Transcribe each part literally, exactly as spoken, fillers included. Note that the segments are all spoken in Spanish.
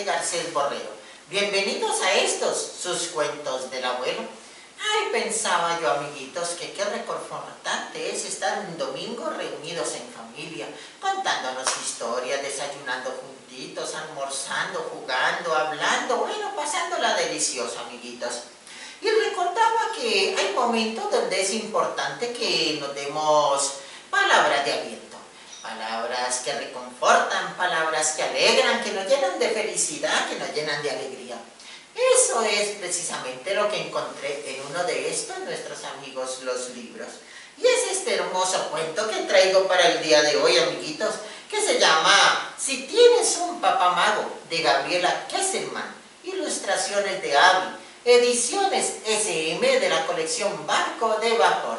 de Garcés Borrero. Bienvenidos a estos, sus cuentos del abuelo. Ay, pensaba yo, amiguitos, que qué reconfortante es estar un domingo reunidos en familia, contándonos historias, desayunando juntitos, almorzando, jugando, hablando, bueno, pasándola delicioso, amiguitos. Y recordaba que hay momentos donde es importante que nos demos palabras de aliento, palabras que reconfortan, palabras que alegran, que nos llenan de felicidad, que nos llenan de alegría. Eso es precisamente lo que encontré en uno de estos nuestros amigos los libros. Y es este hermoso cuento que traigo para el día de hoy, amiguitos, que se llama Si tienes un papá mago, de Gabriela Kesselman, ilustraciones de Abby, ediciones ese eme de la colección Barco de Vapor.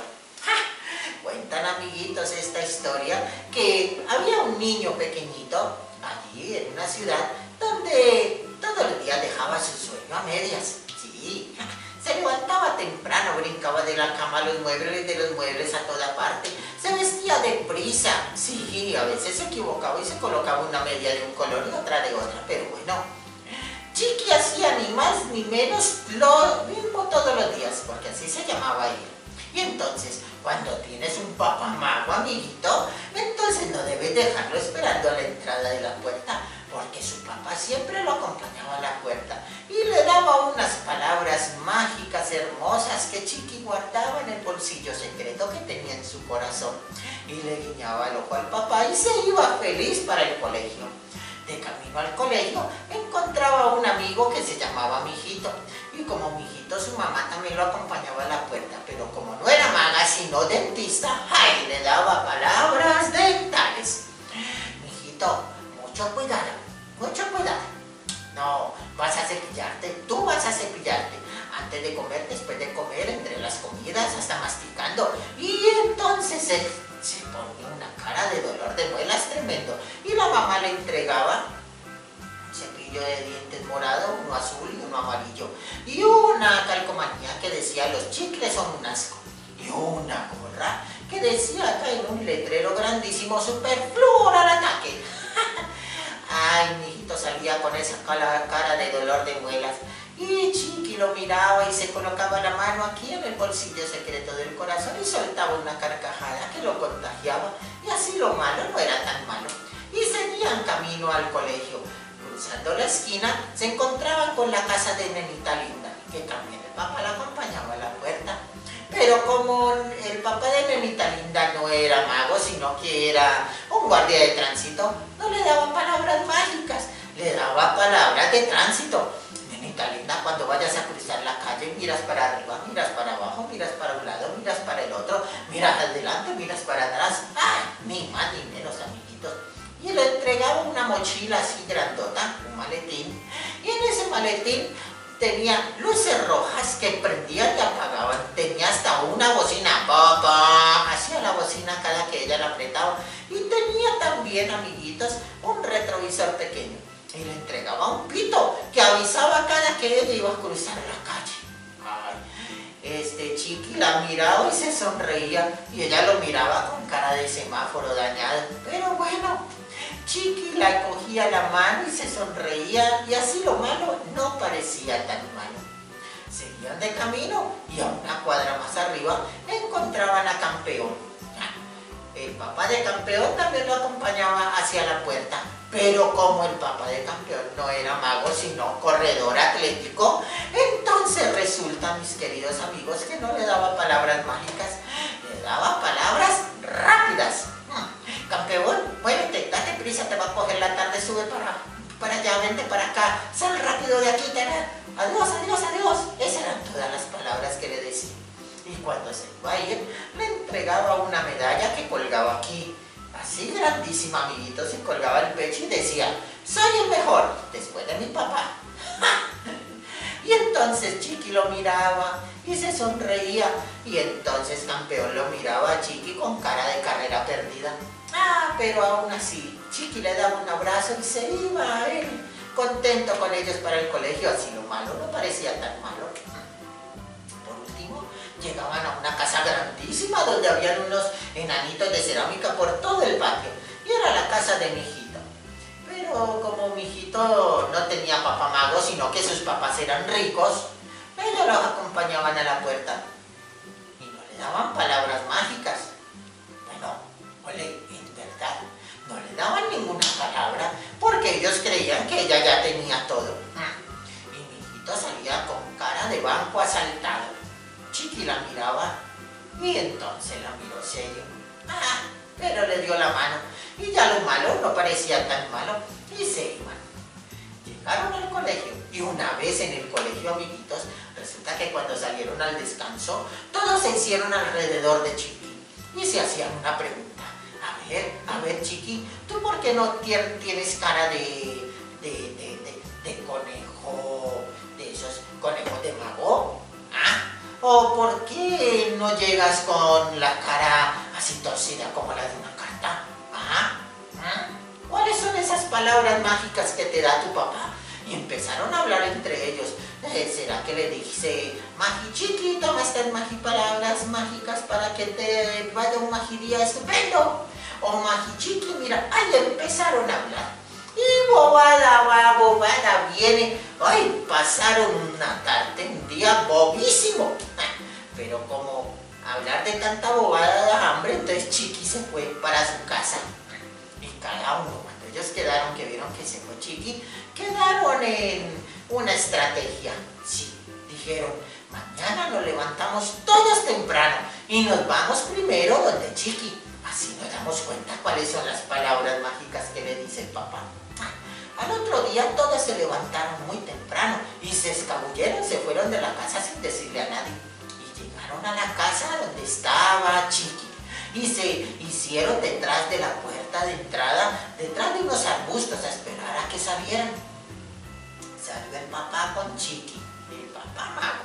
¡Ja! Cuentan, amiguitos, esta historia que había un niño pequeñito allí en una ciudad donde todo el día dejaba su sueño a medias. Sí, se levantaba temprano, brincaba de la cama a los muebles, de los muebles a toda parte, se vestía deprisa. Sí, a veces se equivocaba y se colocaba una media de un color y otra de otra, pero bueno, Chiqui hacía ni más ni menos lo mismo todos los días, porque así se llamaba él. Y entonces, cuando tienes un papá mago, amiguito, entonces no debes dejarlo esperando a la entrada de la puerta, porque su papá siempre lo acompañaba a la puerta y le daba unas palabras mágicas hermosas que Chiqui guardaba en el bolsillo secreto que tenía en su corazón. Y le guiñaba el ojo al papá y se iba feliz para el colegio. De camino al colegio encontraba un amigo que se llamaba Mijito, y como Mijito su mamá también lo acompañaba a la puerta, pero como no era maga sino dentista, ¡ay!, le daba palabras dentales. Mijito, mucho cuidado, mucho cuidado. No, vas a cepillarte, tú vas a cepillarte. Antes de comer, después de comer, entre las comidas, hasta masticando. Y entonces él se ponía una cara de dolor de muelas tremendo. Y la mamá le entregaba un cepillo de dientes morado, uno azul y uno amarillo. Y una calcomanía que decía: los chicles son un asco. Y una gorra que decía acá en un letrero grandísimo: superfluo al ataque. Ay, mijito salía con esa cara de dolor de muelas. Y Chiqui lo miraba y se colocaba la mano aquí en el bolsillo secreto del corazón y soltaba una carcajada que lo contagiaba. Y así lo malo no era tan malo. Y seguían camino al colegio. Cruzando la esquina se encontraban con la casa de Nenita Linda, que también el papá la acompañaba a la puerta. Pero como el papá de Nenita Linda no era mago, sino que era un guardia de tránsito, no le daba palabras mágicas, le daba palabras de tránsito. Nenita Linda, cuando vayas a cruzar la calle, miras para arriba, miras para abajo, miras para un lado, miras para el otro, miras adelante, miras para atrás. ¡Ay! Ni más ni menos, amiguitos. Y le entregaba una mochila así grandota, un maletín, y en ese maletín tenía luces rojas que prendían y apagaban. Tenía hasta una bocina, papá, hacía la bocina cada que ella la apretaba. Y tenía también, amiguitos, un retrovisor pequeño. Y le entregaba un pito que avisaba cada que ella iba a cruzar la calle. Ay, este Chiqui la miraba y se sonreía, y ella lo miraba con cara de semáforo dañado. Pero bueno, Chiqui la cogía la mano y se sonreía, y así lo malo no parecía tan malo. Seguían de camino y a una cuadra más arriba encontraban a Campeón. El papá de Campeón también lo acompañaba hacia la puerta, pero como el papá de Campeón no era mago sino corredor atlético, entonces resulta, mis queridos amigos, que no le daba palabras mágicas, le daba palabras rápidas. Campeón, muévete, date prisa, te va a coger la tarde, sube para, para allá, vente para acá, sal rápido de aquí, terá. Adiós, adiós, adiós. Esas eran todas las palabras que le decía. Y cuando se iba a ir, le entregaba una medalla que colgaba aquí, así grandísima, amiguitos, y colgaba el pecho y decía: soy el mejor, después de mi papá. Y entonces Chiqui lo miraba y se sonreía, y entonces Campeón lo miraba a Chiqui con cara de carrera perdida. Ah, pero aún así, Chiqui le daba un abrazo y se iba a él, contento con ellos para el colegio. Así lo malo no parecía tan malo. Por último, llegaban a una casa grandísima donde habían unos enanitos de cerámica por todo el patio, y era la casa de Mijito. Pero pero como mi hijito no tenía papá mago, sino que sus papás eran ricos, ellos los acompañaban a la puerta y no le daban palabras mágicas. Bueno, ole, en verdad, no le daban ninguna palabra porque ellos creían que ella ya tenía todo. Y mi hijito salía con cara de banco asaltado. Chiqui la miraba y entonces la miró serio. Ah, pero le dio la mano y ya lo malo no parecía tan malo y se iban. Llegaron al colegio y una vez en el colegio, amiguitos, resulta que cuando salieron al descanso, todos se hicieron alrededor de Chiqui y se hacían una pregunta. A ver, a ver, Chiqui, ¿tú por qué no tienes cara de, de, de, de, de conejo, de esos conejos de mago? ¿Ah? ¿O por qué no llegas con la cara así torcida como la de una carta? ¿Ah? ¿Ah? ¿Cuáles son esas palabras mágicas que te da tu papá? Y empezaron a hablar entre ellos. Eh, ¿Será que le dice, Magi Chiqui, toma estas magi palabras mágicas para que te vaya un magidía estupendo? O Magi Chiqui, mira, ahí empezaron a hablar. Y bobada va, bobada viene. Ay, pasaron una tarde, un día bobísimo. Pero como hablar de tanta bobada da hambre, entonces Chiqui se fue para su casa. Y cada uno, cuando ellos quedaron, que vieron que se fue Chiqui, quedaron en una estrategia. Sí, dijeron, mañana nos levantamos todos temprano y nos vamos primero donde Chiqui. Así nos damos cuenta cuáles son las palabras mágicas que le dice el papá. Al otro día todos se levantaron muy temprano y se escabulleron, se fueron de la casa sin decirle a nadie. Y llegaron a la casa donde estaba Chiqui y se hicieron detrás de la puerta de entrada, detrás de unos arbustos a esperar a que salieran. Salió el papá con Chiqui, el papá mago.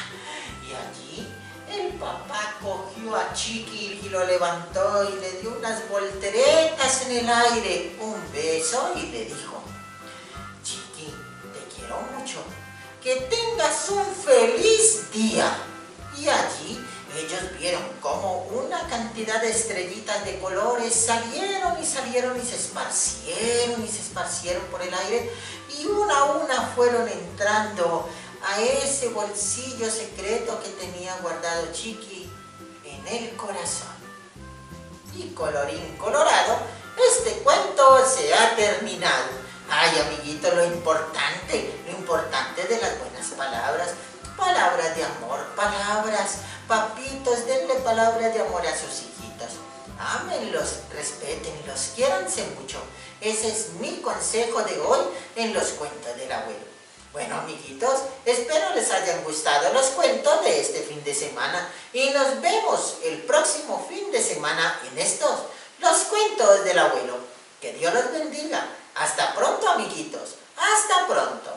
Y allí el papá cogió a Chiqui y lo levantó y le dio unas volteretas en el aire, un beso y le dijo, Chiqui, te quiero mucho, que tengas un feliz día. Y allí ellos vieron como una cantidad de estrellitas de colores salieron y salieron y se esparcieron y se esparcieron por el aire y una a una fueron entrando a ese bolsillo secreto que tenía guardado Chiqui en el corazón. Y colorín colorado, este cuento se ha terminado. Ay, amiguito, lo importante, lo importante de las buenas palabras, palabras de amor, palabras, papitos, denle palabras de amor a sus hijitos. Ámenlos, respétenlos, quiéranse mucho. Ese es mi consejo de hoy en los cuentos del abuelo. Bueno, amiguitos, espero les hayan gustado los cuentos de este fin de semana y nos vemos el próximo fin de semana en estos, los cuentos del abuelo. Que Dios los bendiga. Hasta pronto, amiguitos. Hasta pronto.